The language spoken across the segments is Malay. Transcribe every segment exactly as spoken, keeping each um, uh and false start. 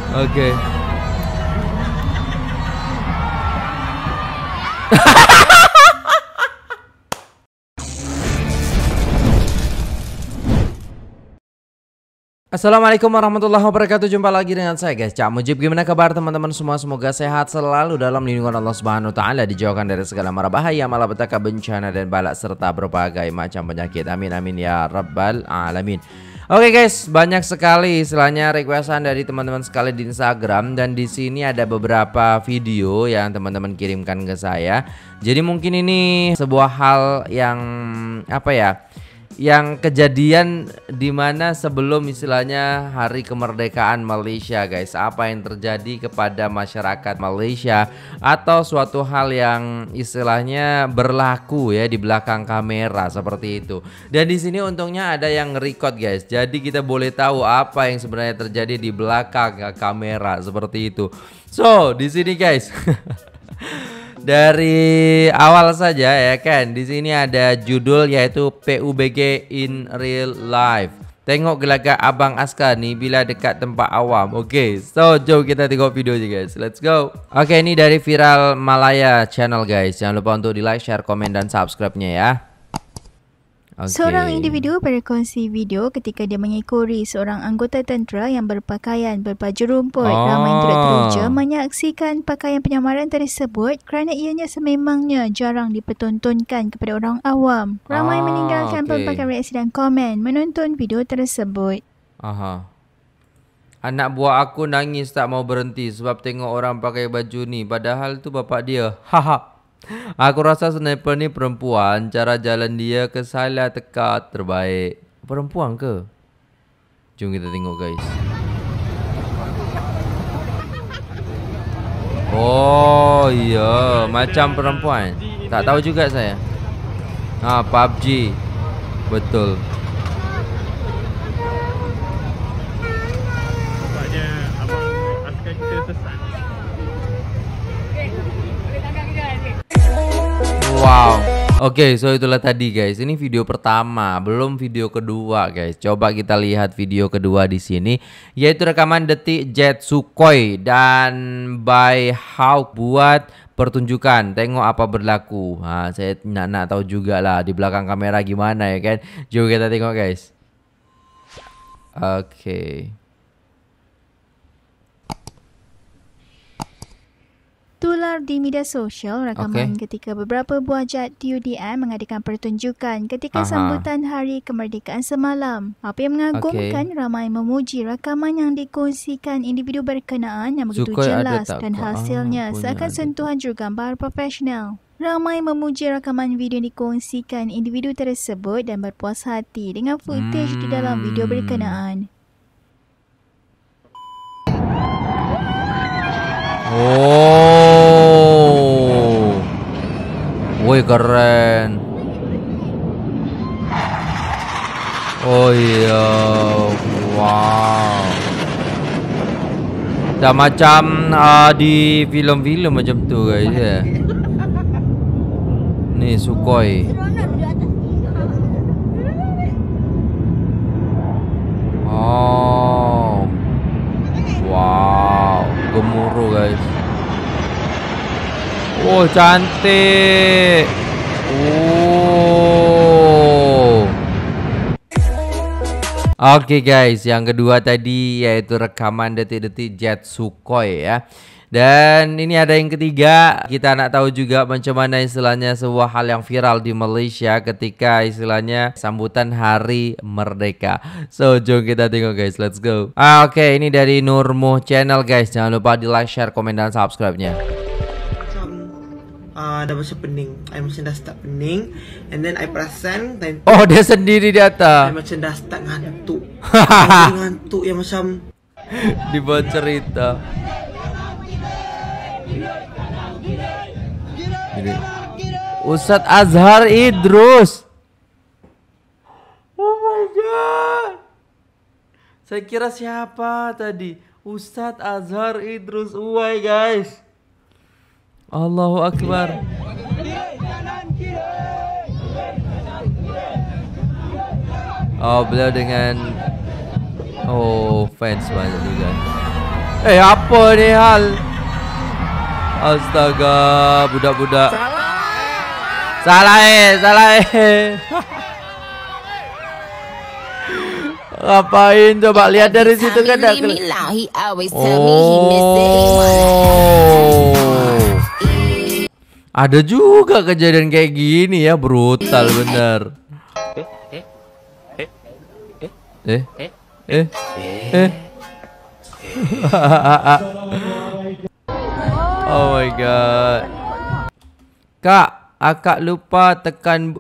Oke. Assalamualaikum warahmatullahi wabarakatuh. Jumpa lagi dengan saya guys, Cak Mujib. Gimana kabar teman-teman semua? Semoga sehat selalu dalam lindungan Allah Subhanahu wa taala, dijauhkan dari segala mara bahaya, malapetaka, bencana dan balak serta berbagai macam penyakit. Amin amin ya rabbal alamin. Oke guys, banyak sekali istilahnya requestan dari teman-teman sekali di Instagram, dan di sini ada beberapa video yang teman-teman kirimkan ke saya. Jadi mungkin ini sebuah hal yang apa ya? Yang kejadian dimana sebelum istilahnya hari kemerdekaan Malaysia guys. Apa yang terjadi kepada masyarakat Malaysia, atau suatu hal yang istilahnya berlaku ya di belakang kamera seperti itu. Dan di sini untungnya ada yang record guys, jadi kita boleh tahu apa yang sebenarnya terjadi di belakang kamera seperti itu. So di sini guys. Dari awal saja ya kan, di sini ada judul yaitu P U B G in real life. Tengok gelagat Abang Askar nih bila dekat tempat awam. Oke, okay, so jom kita tengok videonya guys. Let's go. Oke, okay, ini dari Viral Malaya channel guys. Jangan lupa untuk di like, share, komen dan subscribe-nya ya. Okay. Seorang individu berkongsi video ketika dia mengikuri seorang anggota tentera yang berpakaian berbaju rumput. Oh. Ramai turut teruja menyaksikan pakaian penyamaran tersebut kerana ianya sememangnya jarang dipertontonkan kepada orang awam. Ramai ah, meninggalkan okay. pelbagai reaksi dan komen menonton video tersebut. Aha. Anak buah aku nangis tak mau berhenti sebab tengok orang pakai baju ni, padahal tu bapak dia. Haha. Aku rasa sniper ni perempuan. Cara jalan dia ke salah teka terbaik. Perempuan ke? Jom kita tengok guys. Oh iya, macam perempuan. Tak tahu juga saya. Ah, P U B G. Betul. Nampaknya abang askar kita sesat. Wow. Oke, okay, so itulah tadi guys. Ini video pertama, belum video kedua guys. Coba kita lihat video kedua di sini, yaitu rekaman detik jet Sukhoi dan by Hawk buat pertunjukan. Tengok apa berlaku. Ha, saya nak nak tahu jugalah di belakang kamera gimana ya kan. Jom kita tengok guys. Oke. Okay. Tular di media sosial rakaman okay. ketika beberapa buah jet T U D M mengadakan pertunjukan ketika Aha. sambutan hari kemerdekaan semalam. Apa yang mengagumkan, okay. ramai memuji rakaman yang dikongsikan individu berkenaan yang begitu Sukhoi jelas dan kok? hasilnya ah, seakan sentuhan jurugambar profesional. Ramai memuji rakaman video yang dikongsikan individu tersebut dan berpuas hati dengan footage hmm. di dalam video berkenaan. Oh, woi keren. Oh iya, wow. Dah macam uh, di film-film macam tu guys ya. Ni Sukhoi. Oh, wow, gemuruh guys. Oh cantik. Oh. Oke okay guys, yang kedua tadi yaitu rekaman detik-detik jet Sukhoi ya. Dan ini ada yang ketiga, kita nak tahu juga macam mana istilahnya sebuah hal yang viral di Malaysia ketika istilahnya sambutan Hari Merdeka. So jom kita tengok guys, let's go. Ah, Oke okay, ini dari Nurmuh channel guys. Jangan lupa di like, share, komen dan subscribe-nya. Uh, dah macam pening. I macam dah start pening. And then I perasan time oh dia sendiri di atas. I macam dah start ngantuk. Ngantuk yang macam dibuat cerita. Ini Ustadz Azhar Idrus. Oh my god. Saya kira siapa tadi? Ustadz Azhar Idrus. Uai guys. Allahu Akbar. Oh beliau dengan oh fans banyak juga. Eh apa nih hal? Astaga, budak-budak. Salah eh, salah eh. Ngapain coba lihat dari situ kan ada. Oh. Ada juga kejadian kayak gini ya, brutal bener. Eh, eh, eh. Oh my god. Kak, akak lupa tekan.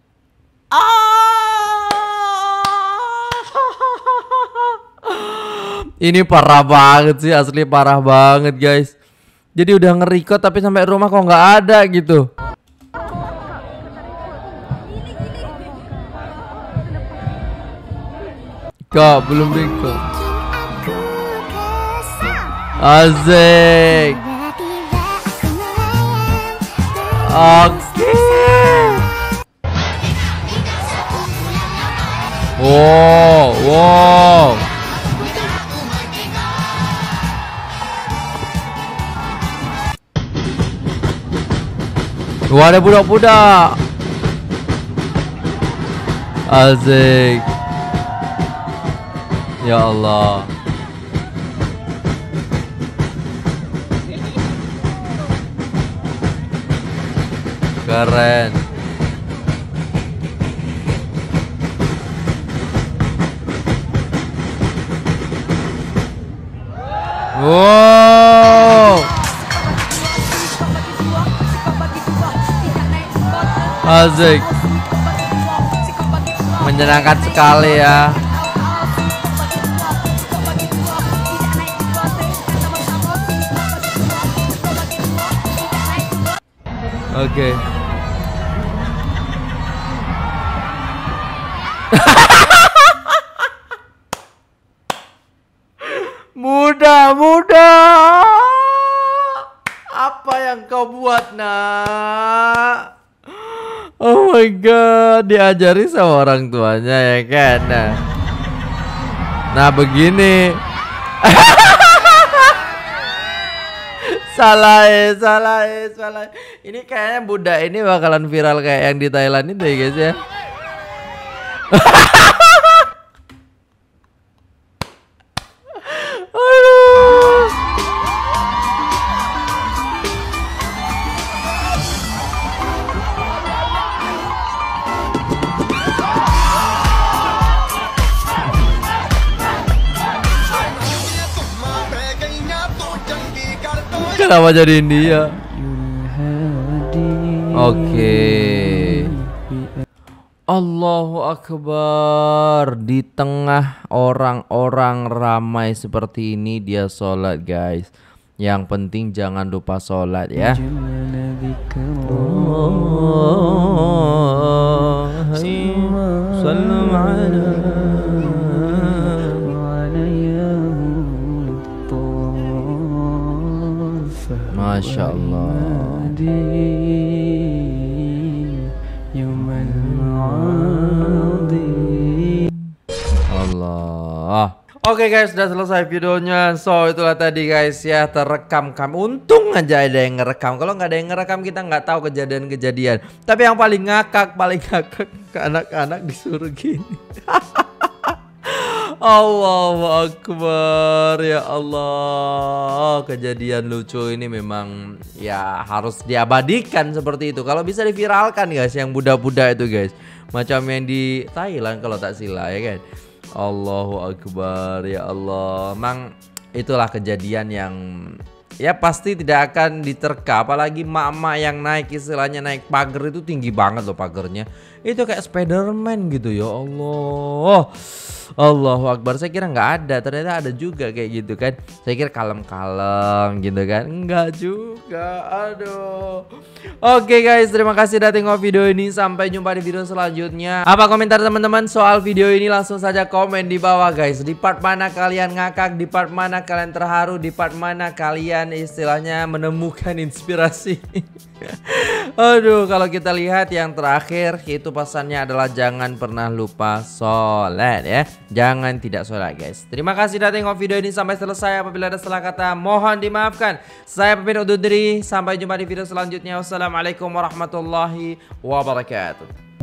Ini parah banget sih, asli parah banget guys. Jadi udah nge-record tapi sampai rumah kok nggak ada gitu. Kak, belum record. Asik. Oke. Wow, wow. Wah, ada budak-budak. Asik. Ya Allah. Keren. Wow. Asik. Menyenangkan sekali ya. Oke. Okay. Muda, muda. Apa yang kau buat, nak? Oh my god, diajari sama orang tuanya ya kan. Nah, nah begini. Salah eh, salah eh, salah. Ini kayaknya budak ini bakalan viral kayak yang di Thailand itu ya guys ya. Aduh. Kenapa jadi India? Oke. Okay. Allahu Akbar. Di tengah orang-orang ramai seperti ini dia sholat guys. Yang penting jangan lupa sholat ya. Masya Allah. Allah. Oke okay guys, sudah selesai videonya. So itulah tadi guys ya, terekam kam. Untung aja ada yang ngerekam. Kalau nggak ada yang ngerekam kita nggak tahu kejadian-kejadian. Tapi yang paling ngakak, paling ngakak ke anak-anak disuruh gini. Allahu Akbar, ya Allah. Kejadian lucu ini memang ya harus diabadikan seperti itu. Kalau bisa diviralkan guys, yang budak-budak itu guys, macam yang di Thailand kalau tak salah ya kan. Allahu Akbar, ya Allah. Memang itulah kejadian yang ya pasti tidak akan diterka. Apalagi mak-mak yang naik, istilahnya naik pagar itu tinggi banget loh pagarnya. Itu kayak Spiderman gitu ya Allah. Allahu Akbar. Saya kira nggak ada, ternyata ada juga kayak gitu kan. Saya kira kalem-kalem gitu kan. Enggak juga. Aduh. Oke guys, terima kasih udah tengok video ini. Sampai jumpa di video selanjutnya. Apa komentar teman-teman soal video ini? Langsung saja komen di bawah guys. Di part mana kalian ngakak, di part mana kalian terharu, di part mana kalian istilahnya menemukan inspirasi. Aduh, kalau kita lihat yang terakhir itu pesannya adalah jangan pernah lupa sholat ya. Jangan tidak sholat guys. Terima kasih sudah tengok video ini sampai selesai. Apabila ada salah kata mohon dimaafkan. Saya pamit undur diri. Sampai jumpa di video selanjutnya. Wassalamualaikum warahmatullahi wabarakatuh.